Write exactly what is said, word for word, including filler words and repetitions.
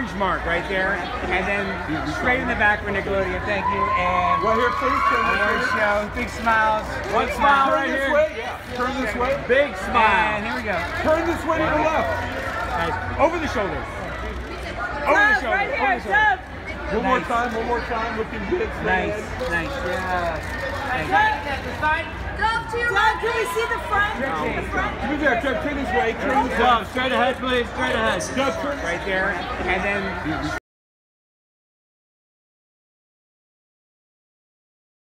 orange mark right there, and then straight in the back for Nickelodeon. Thank you. And Right here, please. Turn this award way. show, big smiles. One Big smile smile right right this here. way. Yeah. Turn this way. Big smile. And here we go. Turn this way to the left. Nice. Over the shoulders. Over the shoulders. Right here, Over the shoulders. One more time, one more time. Looking good. Nice, nice, yeah. Doug, can we see the front? The front? Give me there, Doug. Turn this way. Turn this way. Straight ahead, please. Straight ahead. Doug, turn. Right there, and then